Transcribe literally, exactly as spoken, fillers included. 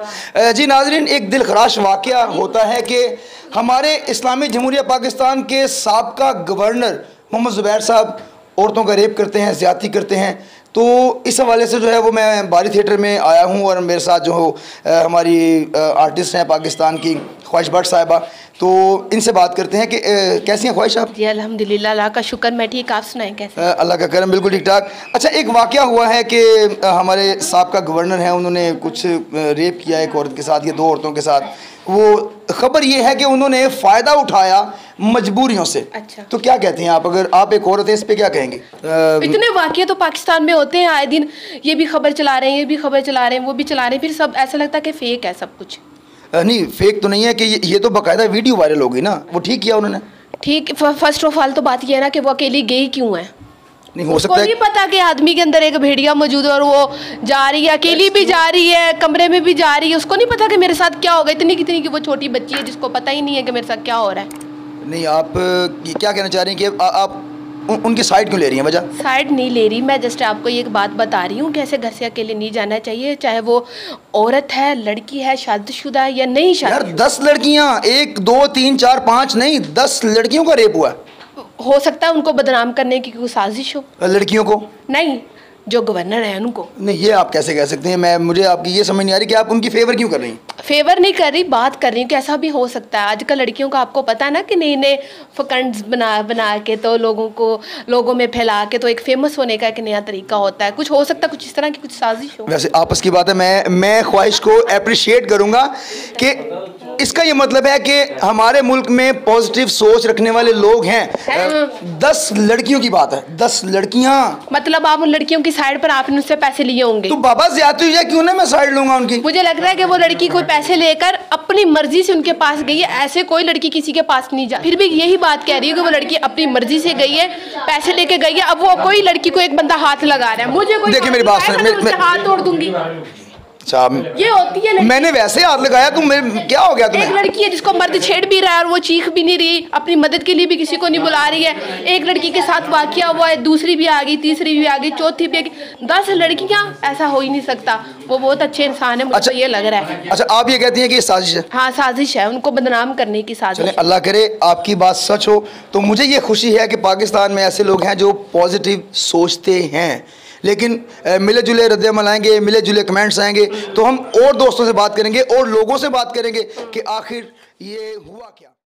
जी नाज़रीन, एक दिलखराश वाक़या होता है कि हमारे इस्लामी जमहूरिया पाकिस्तान के साबका गवर्नर मोहम्मद ज़ुबैर साहब औरतों का रेप करते हैं, ज़्यादती करते हैं। तो इस हवाले से जो है वो मैं बारी थिएटर में आया हूँ और मेरे साथ जो हो आ, हमारी आर्टिस्ट हैं पाकिस्तान की ख्वाहिश भट्ट साहिबा। तो इनसे बात करते हैं कि आ, कैसी हैं ख्वाहिश आप? जी अल्हम्दुलिल्लाह, अल्लाह का शुक्र, मैं ठीक। आप सुनाएं कैसे? आ, अल्लाह का करम, बिल्कुल ठीक ठाक। अच्छा, एक वाक़या हुआ है कि आ, हमारे साहब का गवर्नर है, उन्होंने कुछ रेप किया एक औरत के साथ या दो औरतों के साथ। वो खबर ये है कि उन्होंने फ़ायदा उठाया मजबूरियों से। अच्छा, तो क्या कहती हैं आप, अगर आप एक औरत है, इस पे क्या कहेंगे? इतने वाक़ये तो पाकिस्तान में होते हैं आए दिन, ये भी खबर चला रहे हैं, ये भी खबर चला रहे हैं, वो भी चला रहे हैं, फिर सब ऐसा लगता है कि फेक है सब कुछ। नहीं, फेक तो नहीं है कि ये, ये तो बाकायदा वीडियो वायरल हो गई ना। वो ठीक किया उन्होंने? ठीक, फर्स्ट ऑफ ऑल तो बात ये है ना कि वो अकेली गई क्यों है? नहीं हो सकता है, नहीं पता कि आदमी के अंदर एक भेड़िया मौजूद है और वो जा रही है, अकेली भी जा रही है, कमरे में भी जा रही है, उसको नहीं पता कि मेरे साथ क्या होगा। इतनी कितनी कि वो छोटी बच्ची है जिसको पता ही नहीं है कि मेरे साथ क्या हो रहा है। नहीं, आप ये क्या कहना चाह रही हैं कि आ, आप उन, उनकी साइड क्यों ले रही हैं? वजह? साइड नहीं ले रही, मैं जस्ट आपको ये एक बात बता रही हूँ कि ऐसे घर से अकेले नहीं जाना चाहिए, चाहे वो औरत है, लड़की है, शादीशुदा है या नहीं शादी। यार दस लड़कियाँ, एक दो तीन चार पाँच नहीं, दस लड़कियों का रेप हुआ है। हो सकता है उनको बदनाम करने की कोई साजिश हो। लड़कियों को नहीं, जो गवर्नर है उनको। नहीं, ये आप कैसे कह सकते हैं? मैं मुझे आपकी ये समझ नहीं आ रही कि आप उनकी फेवर क्यों कर रही हैं? फेवर नहीं कर रही, बात कर रही हूँ कि ऐसा भी हो सकता है। आजकल लड़कियों का आपको पता है ना कि नए नए फकंड्स बना बना के तो लोगों को लोगों में फैला के तो एक फेमस होने का एक नया तरीका होता है। कुछ हो सकता है, कुछ इस तरह की कुछ साजिश हो। वैसे आपस की बात है, मैं मैं ख्वाहिश को अप्रिशिएट करूँगा कि इसका ये मतलब है कि हमारे मुल्क में पॉजिटिव सोच रखने वाले लोग हैं। है। दस लड़कियों की बात है, दस लड़कियां। मतलब आप उन लड़कियों की साइड पर आपने उससे पैसे लिए होंगे। तो बाबा ज्यादा हुई है, क्यों ना मैं साइड लूंगा उनकी। मुझे लग रहा है कि वो लड़की कोई पैसे लेकर अपनी मर्जी से उनके पास गई है। ऐसे कोई लड़की किसी के पास नहीं जा, फिर भी यही बात कह रही है कि वो लड़की अपनी मर्जी से गई है, पैसे लेके गई है। अब वो कोई लड़की को एक बंदा हाथ लगा रहा है, मुझे कोई देखिए मेरी बात सुनिए, हाथ तोड़ दूंगी। अच्छा, ये होती है। मैंने वैसे हाथ लगाया, तुम क्या हो गया तुम्हें? एक लड़की है जिसको मर्द छेड़ भी रहा है और वो चीख भी नहीं रही, अपनी मदद के लिए भी किसी को नहीं बुला रही है। एक लड़की के साथ वाकया हुआ है, दूसरी भी आ गई, तीसरी भी आ गई, चौथी भी आ गई, दस लड़कियां। ऐसा हो ही नहीं सकता। वो बहुत अच्छे इंसान है, मुझे अच्छा, ये लग रहा है। अच्छा, आप ये कहती हैं कि ये साजिश है? हाँ, साजिश है, उनको बदनाम करने की साजिश। चलें, अल्लाह करे आपकी बात सच हो। तो मुझे ये खुशी है कि पाकिस्तान में ऐसे लोग हैं जो पॉजिटिव सोचते हैं, लेकिन मिले जुले रद्द-ए-अमल आएंगे, मिले जुले कमेंट्स आएंगे, तो हम और दोस्तों से बात करेंगे और लोगों से बात करेंगे कि आखिर ये हुआ क्या।